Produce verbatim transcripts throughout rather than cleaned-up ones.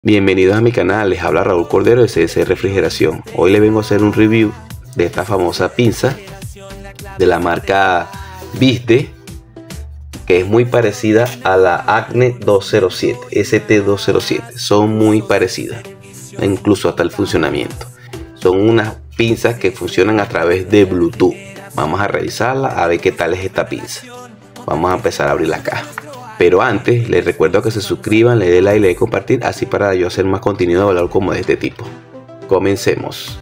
Bienvenidos a mi canal, les habla Raúl Cordero de C S Refrigeración. Hoy les vengo a hacer un review de esta famosa pinza de la marca Viste, que es muy parecida a la Acme doscientos siete, S T doscientos siete. Son muy parecidas, incluso hasta el funcionamiento. Son unas pinzas que funcionan a través de Bluetooth. Vamos a revisarla a ver qué tal es esta pinza. Vamos a empezar a abrir la caja. Pero antes les recuerdo que se suscriban, le den like, le den compartir, así para yo hacer más contenido de valor como de este tipo. Comencemos.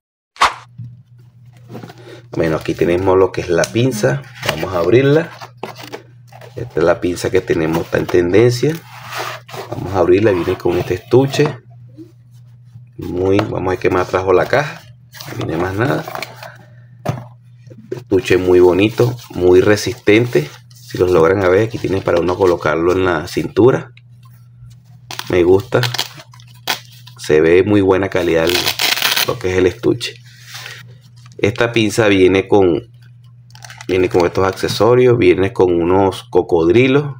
Bueno, aquí tenemos lo que es la pinza. Vamos a abrirla. Esta es la pinza que tenemos, está en tendencia. Vamos a abrirla, viene con este estuche. Muy, vamos a ver qué más trajo la caja. No viene más nada. Estuche muy bonito, muy resistente. Si los logran ver, aquí tienen para uno colocarlo en la cintura. Me gusta. Se ve muy buena calidad el, lo que es el estuche. Esta pinza viene con viene con estos accesorios. Viene con unos cocodrilos.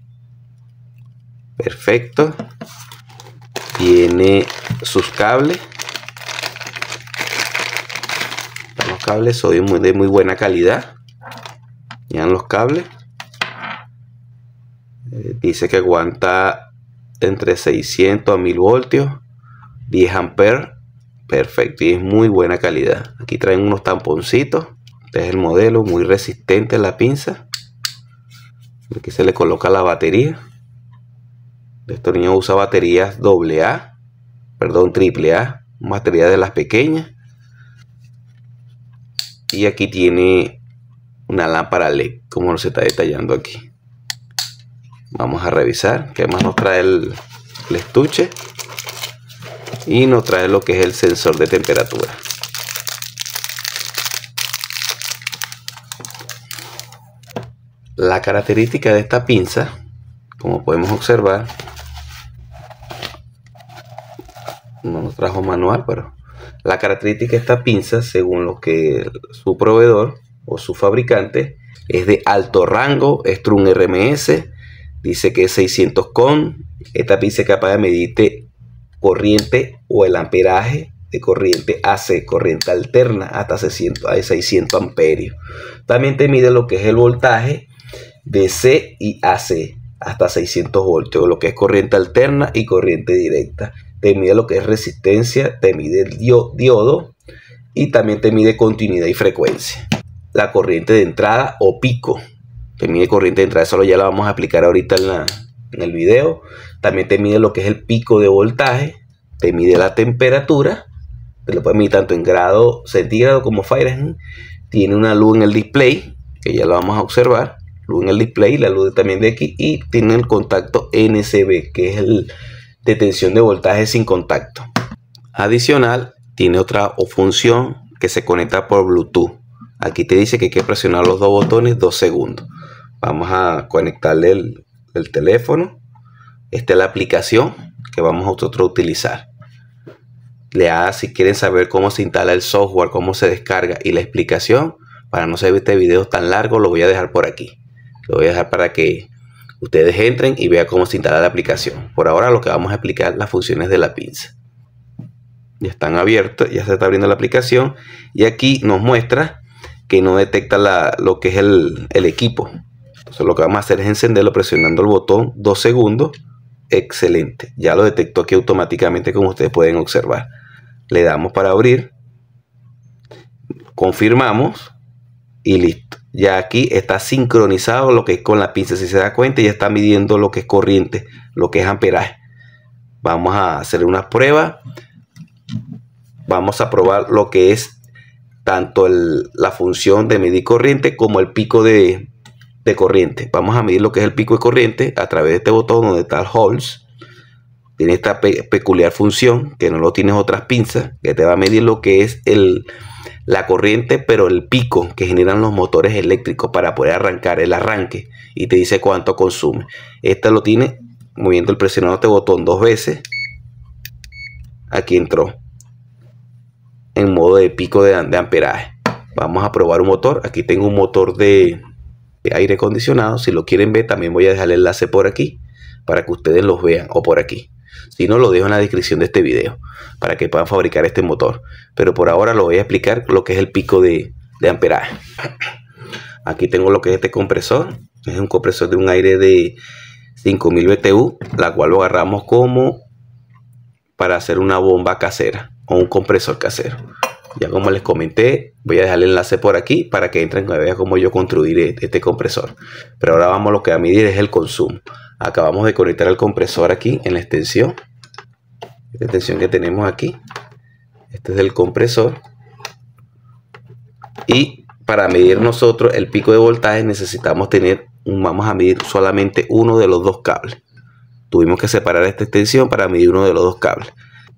Perfecto. Tiene sus cables. Los cables son muy, de muy buena calidad. Vean los cables. Dice que aguanta entre seiscientos a mil voltios, diez amperes. Perfecto, y es muy buena calidad. Aquí traen unos tamponcitos. Este es el modelo, muy resistente la pinza. Aquí se le coloca la batería. Este niño usa baterías doble A, perdón, triple A, batería de las pequeñas. Y aquí tiene una lámpara L E D, como se está detallando aquí. Vamos a revisar qué más nos trae el, el estuche. Y nos trae lo que es el sensor de temperatura. La característica de esta pinza, como podemos observar, no nos trajo manual, pero la característica de esta pinza, según lo que su proveedor o su fabricante, es de alto rango, es un R M S. Dice que es seiscientos con. Esta pinza es capaz de medirte corriente o el amperaje de corriente A C, corriente alterna, hasta seiscientos amperios. También te mide lo que es el voltaje de C y A C, hasta seiscientos voltios, lo que es corriente alterna y corriente directa. Te mide lo que es resistencia, te mide el diodo y también te mide continuidad y frecuencia. La corriente de entrada o pico. Te mide corriente de entrada, eso ya lo vamos a explicar ahorita en, la, en el video. También te mide lo que es el pico de voltaje. Te mide la temperatura. Te lo puede medir tanto en grado centígrado como Fahrenheit. Tiene una luz en el display, que ya lo vamos a observar. Luz en el display, la luz también de aquí. Y tiene el contacto N C B, que es el de tensión de voltaje sin contacto. Adicional, tiene otra función que se conecta por Bluetooth. Aquí te dice que hay que presionar los dos botones dos segundos. Vamos a conectarle el, el teléfono. Esta es la aplicación que vamos nosotros a utilizar. Le da, si quieren saber cómo se instala el software, cómo se descarga y la explicación, para no hacer este video tan largo, lo voy a dejar por aquí. Lo voy a dejar para que ustedes entren y vean cómo se instala la aplicación. Por ahora lo que vamos a explicar las funciones de la pinza. Ya están abiertos, ya se está abriendo la aplicación y aquí nos muestra que no detecta la, lo que es el, el equipo. Entonces lo que vamos a hacer es encenderlo presionando el botón dos segundos. Excelente, ya lo detectó aquí automáticamente, como ustedes pueden observar. Le damos para abrir, confirmamos y listo. Ya aquí está sincronizado lo que es con la pinza. Si se da cuenta, ya está midiendo lo que es corriente, lo que es amperaje. Vamos a hacer una prueba. Vamos a probar lo que es tanto el, la función de medir corriente como el pico de, de corriente. Vamos a medir lo que es el pico de corriente a través de este botón donde está el Holz. Tiene esta pe peculiar función que no lo tienes otras pinzas, que te va a medir lo que es el, la corriente, pero el pico que generan los motores eléctricos para poder arrancar el arranque, y te dice cuánto consume. Esta lo tiene moviendo el presionado este botón dos veces. Aquí entró en modo de pico de, de amperaje. Vamos a probar un motor. Aquí tengo un motor de, de aire acondicionado. Si lo quieren ver, también voy a dejar el enlace por aquí para que ustedes los vean, o por aquí. Si no, lo dejo en la descripción de este video para que puedan fabricar este motor. Pero por ahora lo voy a explicar lo que es el pico de, de amperaje. Aquí tengo lo que es este compresor. Es un compresor de un aire de cinco mil B T U, la cual lo agarramos como para hacer una bomba casera o un compresor casero. Ya como les comenté, voy a dejar el enlace por aquí para que entren y vean cómo yo construir este compresor. Pero ahora vamos a lo que a medir es el consumo. Acabamos de conectar el compresor aquí en la extensión. Esta extensión que tenemos aquí. Este es el compresor. Y para medir nosotros el pico de voltaje necesitamos tener, vamos a medir solamente uno de los dos cables. Tuvimos que separar esta extensión para medir uno de los dos cables.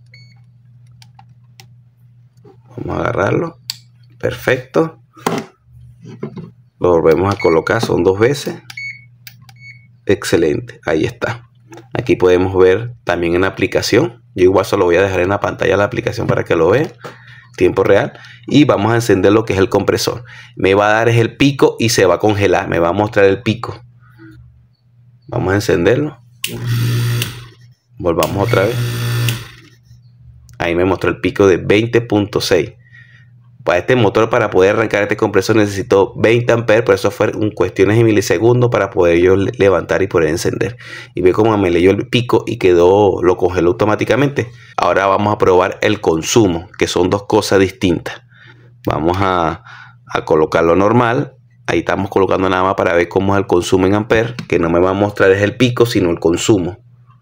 Vamos a agarrarlo. Perfecto. Lo volvemos a colocar, son dos veces. Excelente, ahí está. Aquí podemos ver también en la aplicación. Yo igual solo voy a dejar en la pantalla la aplicación para que lo vean. Tiempo real. Y vamos a encender lo que es el compresor. Me va a dar es el pico y se va a congelar. Me va a mostrar el pico. Vamos a encenderlo. Volvamos otra vez. Ahí me mostró el pico de veinte punto seis. Para este motor, para poder arrancar este compresor, necesito veinte amperes. Por eso fue un cuestiones de milisegundos para poder yo levantar y poder encender. Y ve cómo me leyó el pico y quedó, lo congeló automáticamente. Ahora vamos a probar el consumo, que son dos cosas distintas. Vamos a, a colocarlo normal. Ahí estamos colocando nada más para ver cómo es el consumo en amperes. Que no me va a mostrar es el pico, sino el consumo.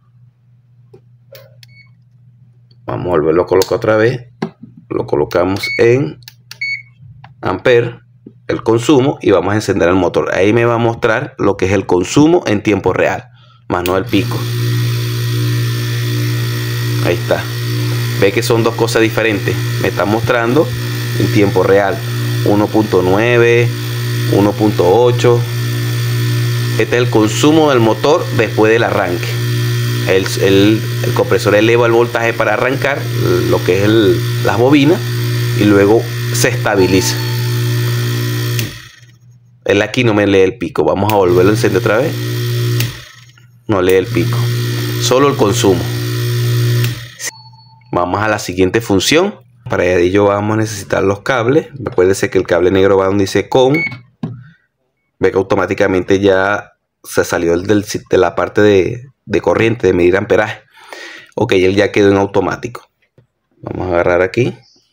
Vamos a volverlo a colocar otra vez. Lo colocamos en amper, el consumo, y vamos a encender el motor. Ahí me va a mostrar lo que es el consumo en tiempo real, más no el pico. Ahí está. Ve que son dos cosas diferentes. Me está mostrando en tiempo real uno punto nueve, uno punto ocho. Este es el consumo del motor después del arranque. El, el, el compresor eleva el voltaje para arrancar lo que es el, las bobinas, y luego se estabiliza. Él aquí no me lee el pico. Vamos a volverlo a encender otra vez. No lee el pico, solo el consumo. Vamos a la siguiente función. Para ello vamos a necesitar los cables. Recuérdense que el cable negro va donde dice con. Ve que automáticamente ya se salió el del, de la parte de de corriente, de medir amperaje. Ok, él ya quedó en automático. Vamos a agarrar aquí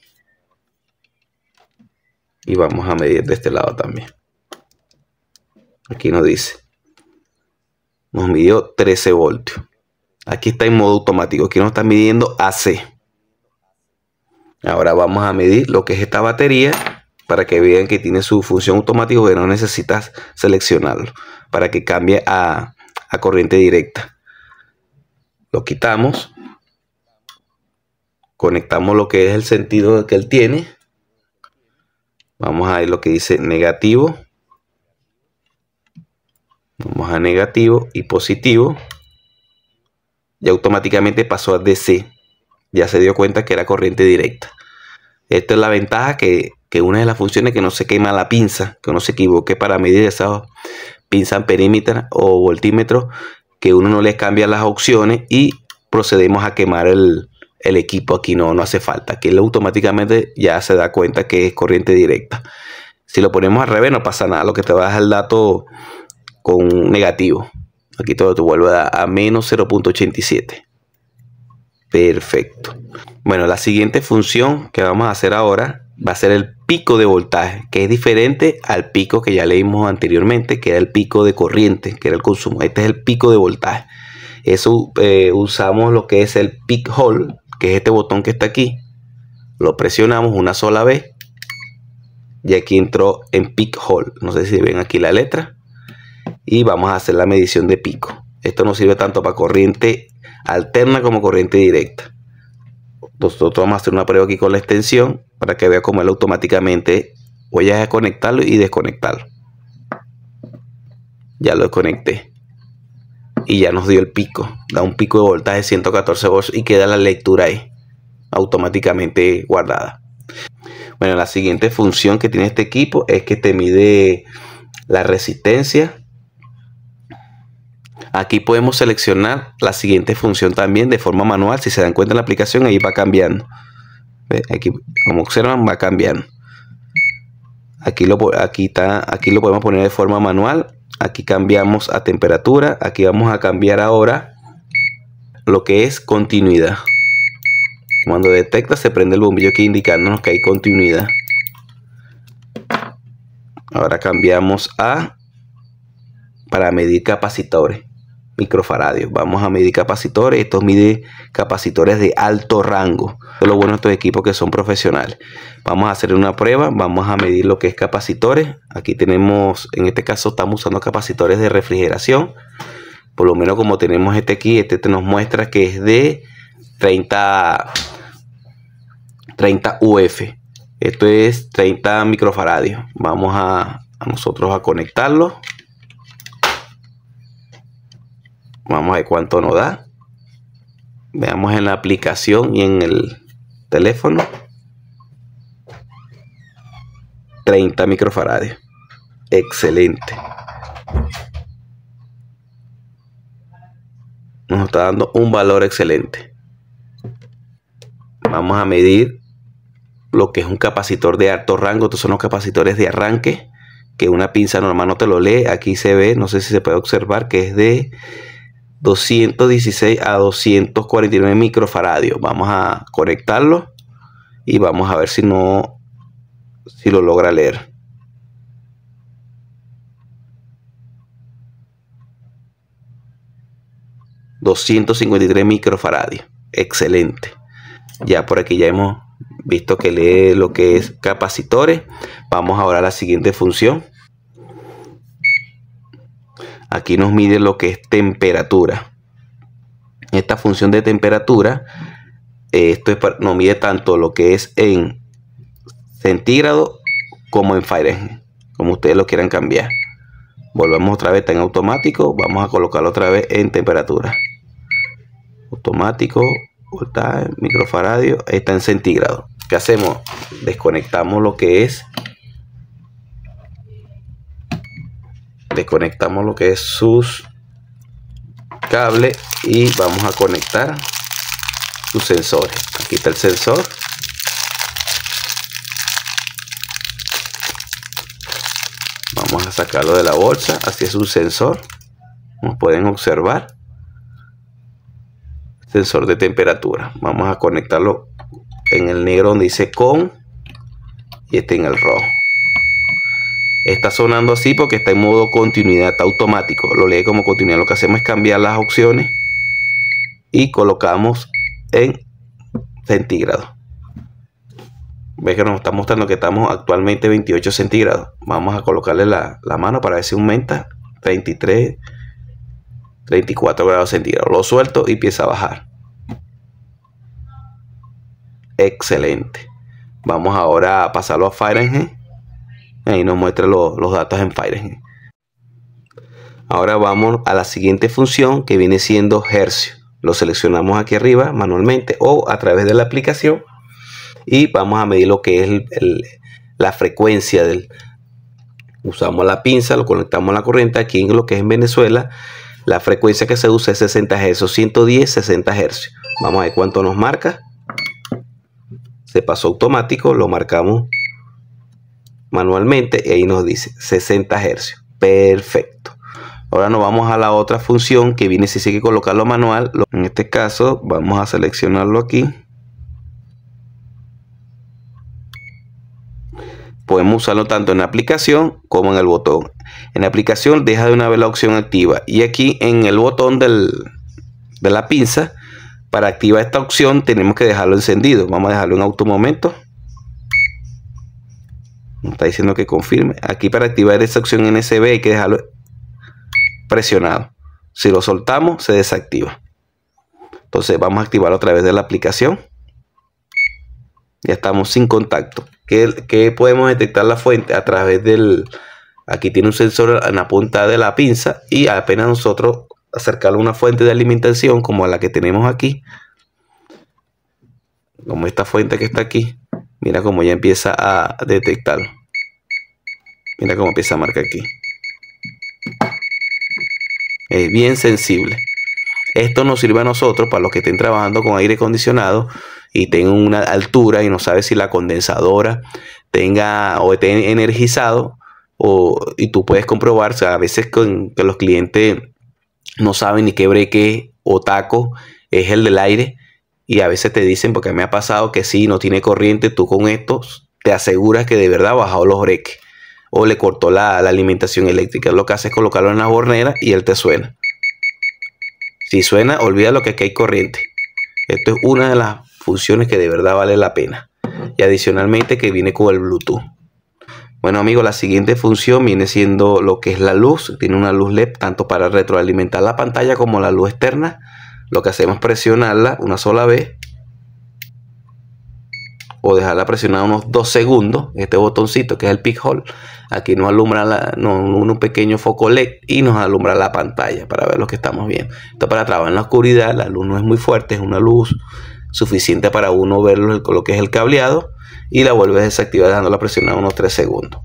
y vamos a medir de este lado también. Aquí nos dice, nos midió trece voltios. Aquí está en modo automático. Aquí nos está midiendo A C. Ahora vamos a medir lo que es esta batería para que vean que tiene su función automática, que no necesitas seleccionarlo para que cambie a, a corriente directa. Lo quitamos, conectamos lo que es el sentido que él tiene. Vamos a ver lo que dice negativo. Vamos a negativo y positivo. Y automáticamente pasó a D C. Ya se dio cuenta que era corriente directa. Esta es la ventaja, que, que una de las funciones que no se quema la pinza, que no se equivoque para medir esa pinza amperímetro o voltímetro, que uno no le cambia las opciones y procedemos a quemar el, el equipo. Aquí no, no hace falta. Aquí él automáticamente ya se da cuenta que es corriente directa. Si lo ponemos al revés no pasa nada. Lo que te va a dejar el dato con negativo. Aquí todo te vuelve a, a menos cero punto ochenta y siete. Perfecto. Bueno, la siguiente función que vamos a hacer ahora va a ser el pico de voltaje, que es diferente al pico que ya leímos anteriormente, que era el pico de corriente, que era el consumo. Este es el pico de voltaje. Eso eh, usamos lo que es el peak hold, que es este botón que está aquí. Lo presionamos una sola vez y aquí entró en peak hold. No sé si ven aquí la letra. Y vamos a hacer la medición de pico. Esto nos sirve tanto para corriente alterna como corriente directa. Nosotros vamos a hacer una prueba aquí con la extensión para que vea cómo él automáticamente voy a desconectarlo y desconectarlo. Ya lo desconecté y ya nos dio el pico. Da un pico de voltaje de ciento catorce voltios y queda la lectura ahí automáticamente guardada. Bueno, la siguiente función que tiene este equipo es que te mide la resistencia Aquí podemos seleccionar la siguiente función también de forma manual. Si se dan cuenta en la aplicación, ahí va cambiando. ¿Ve? Aquí, como observan, va cambiando. Aquí lo, aquí, está, aquí lo podemos poner de forma manual. Aquí cambiamos a temperatura. Aquí vamos a cambiar ahora lo que es continuidad. Cuando detecta, se prende el bombillo aquí indicándonos que hay continuidad. Ahora cambiamos a para medir capacitores, microfaradios. Vamos a medir capacitores. Estos mide capacitores de alto rango. Esto es lo bueno de estos equipos que son profesionales. Vamos a hacer una prueba. Vamos a medir lo que es capacitores. Aquí tenemos, en este caso estamos usando capacitores de refrigeración. Por lo menos como tenemos este aquí, este te nos muestra que es de treinta U F. Esto es treinta microfaradios. Vamos a, a nosotros a conectarlo. Vamos a ver cuánto nos da. Veamos en la aplicación y en el teléfono. treinta microfaradios. Excelente. Nos está dando un valor excelente. Vamos a medir lo que es un capacitor de alto rango. Estos son los capacitores de arranque, que una pinza normal no te lo lee. Aquí se ve, no sé si se puede observar, que es de doscientos dieciséis a doscientos cuarenta y nueve microfaradios. Vamos a conectarlo y vamos a ver si no, si lo logra leer. doscientos cincuenta y tres microfaradios. Excelente. Ya por aquí ya hemos visto que lee lo que es capacitores. Vamos ahora a la siguiente función. Aquí nos mide lo que es temperatura. Esta función de temperatura, esto es para, nos mide tanto lo que es en centígrado como en Fahrenheit, como ustedes lo quieran cambiar. Volvemos otra vez, está en automático. Vamos a colocarlo otra vez en temperatura. Automático, voltaje, microfaradio, está en centígrado. ¿Qué hacemos? Desconectamos lo que es desconectamos lo que es sus cables y vamos a conectar sus sensores. Aquí está el sensor. Vamos a sacarlo de la bolsa. Así es un sensor, como pueden observar. Sensor de temperatura. Vamos a conectarlo en el negro donde dice con y este en el rojo. Está sonando así porque está en modo continuidad, está automático, lo lee como continuidad. Lo que hacemos es cambiar las opciones y colocamos en centígrados. Ves que nos está mostrando que estamos actualmente veintiocho centígrados. Vamos a colocarle la, la mano para ver si aumenta. Treinta y tres, treinta y cuatro grados centígrados. Lo suelto y empieza a bajar. Excelente. Vamos ahora a pasarlo a Fahrenheit. Ahí nos muestra lo, los datos en Fahrenheit. Ahora vamos a la siguiente función, que viene siendo hercio. Lo seleccionamos aquí arriba manualmente o a través de la aplicación. Y vamos a medir lo que es el, el, la frecuencia del... Usamos la pinza, lo conectamos a la corriente. Aquí en lo que es en Venezuela, la frecuencia que se usa es sesenta hercios, ciento diez, sesenta hercios. Vamos a ver cuánto nos marca. Se pasó automático, lo marcamos manualmente y ahí nos dice sesenta hercios. Perfecto. Ahora nos vamos a la otra función que viene si hay que colocarlo manual. En este caso vamos a seleccionarlo aquí. Podemos usarlo tanto en la aplicación como en el botón. En la aplicación deja de una vez la opción activa y aquí en el botón del, de la pinza, para activar esta opción tenemos que dejarlo encendido. Vamos a dejarlo en auto un momento. Nos está diciendo que confirme. Aquí para activar esa opción N S B hay que dejarlo presionado. Si lo soltamos se desactiva. Entonces vamos a activarlo a través de la aplicación. Ya estamos sin contacto. ¿Qué, qué podemos detectar la fuente? A través del... Aquí tiene un sensor en la punta de la pinza y apenas nosotros acercarlo a una fuente de alimentación como la que tenemos aquí, como esta fuente que está aquí, mira cómo ya empieza a detectarlo. Mira cómo empieza a marcar aquí. es bien sensible. Esto nos sirve a nosotros, para los que estén trabajando con aire acondicionado y tengan una altura y no sabe si la condensadora tenga o esté energizado, o, y tú puedes comprobar. O sea, a veces con, que los clientes no saben ni qué breque o taco es el del aire, y a veces te dicen, porque me ha pasado que sí, no tiene corriente, tú con esto te aseguras que de verdad ha bajado los breques o le cortó la, la alimentación eléctrica. Lo que hace es colocarlo en la hornera y él te suena. Si suena, olvida lo que aquí hay corriente. Esto es una de las funciones que de verdad vale la pena. Y adicionalmente que viene con el Bluetooth. Bueno amigos, la siguiente función viene siendo lo que es la luz. Tiene una luz L E D tanto para retroalimentar la pantalla como la luz externa. Lo que hacemos es presionarla una sola vez, o dejarla presionada unos dos segundos. Este botoncito que es el peak hole, aquí nos alumbra la, no, un pequeño foco L E D y nos alumbra la pantalla para ver lo que estamos viendo. Esto para trabajar en la oscuridad. La luz no es muy fuerte, es una luz suficiente para uno ver lo que es el cableado, y la vuelves a desactivar dejándola presionada unos tres segundos.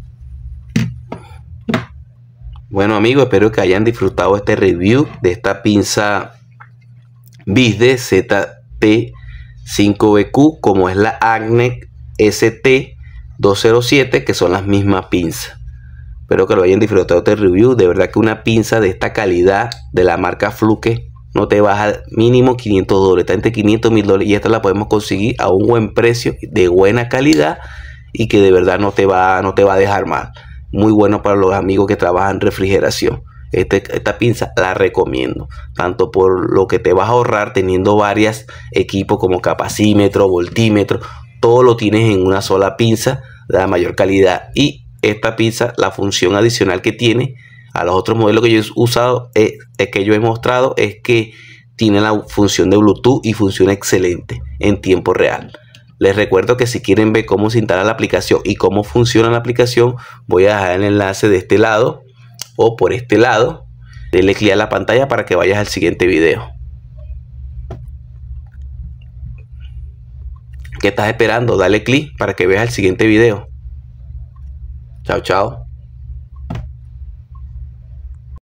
Bueno amigos, espero que hayan disfrutado este review de esta pinza Visde Z T cinco B Q, como es la Agnec S T doscientos siete, que son las mismas pinzas. Espero que lo hayan disfrutado de este review. De verdad que una pinza de esta calidad de la marca Fluke no te baja mínimo quinientos dólares, está entre quinientos mil dólares, y esta la podemos conseguir a un buen precio, de buena calidad, y que de verdad no te va, no te va a dejar mal. Muy bueno para los amigos que trabajan en refrigeración. Este, esta pinza la recomiendo, tanto por lo que te vas a ahorrar teniendo varios equipos como capacímetro, voltímetro, todo lo tienes en una sola pinza de la mayor calidad. Y esta pinza, la función adicional que tiene a los otros modelos que yo he usado, es, es que yo he mostrado, es que tiene la función de Bluetooth y funciona excelente en tiempo real. Les recuerdo que si quieren ver cómo se instala la aplicación y cómo funciona la aplicación, voy a dejar el enlace de este lado o por este lado. Denle clic a la pantalla para que vayas al siguiente video. ¿Qué estás esperando? Dale clic para que veas el siguiente video. Chao, chao.